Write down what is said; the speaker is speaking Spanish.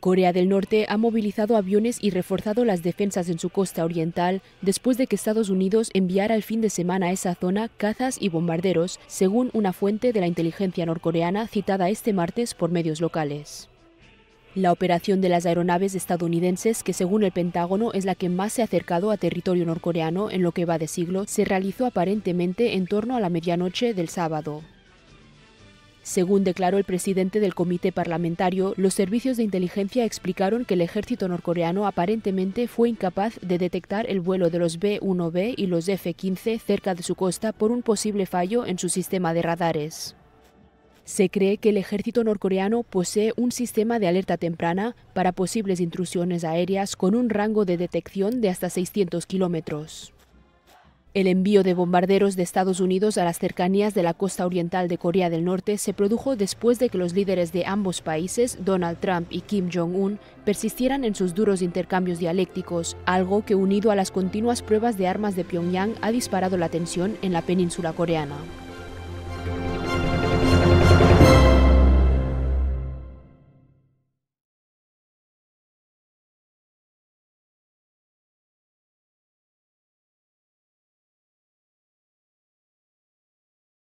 Corea del Norte ha movilizado aviones y reforzado las defensas en su costa oriental después de que Estados Unidos enviara el fin de semana a esa zona cazas y bombarderos, según una fuente de la inteligencia norcoreana citada este martes por medios locales. La operación de las aeronaves estadounidenses, que según el Pentágono es la que más se ha acercado a territorio norcoreano en lo que va de siglo, se realizó aparentemente en torno a la medianoche del sábado. Según declaró el presidente del comité parlamentario, los servicios de inteligencia explicaron que el ejército norcoreano aparentemente fue incapaz de detectar el vuelo de los B-1B y los F-15 cerca de su costa por un posible fallo en su sistema de radares. Se cree que el ejército norcoreano posee un sistema de alerta temprana para posibles intrusiones aéreas con un rango de detección de hasta 600 kilómetros. El envío de bombarderos de Estados Unidos a las cercanías de la costa oriental de Corea del Norte se produjo después de que los líderes de ambos países, Donald Trump y Kim Jong-un, persistieran en sus duros intercambios dialécticos, algo que, unido a las continuas pruebas de armas de Pyongyang, ha disparado la tensión en la península coreana.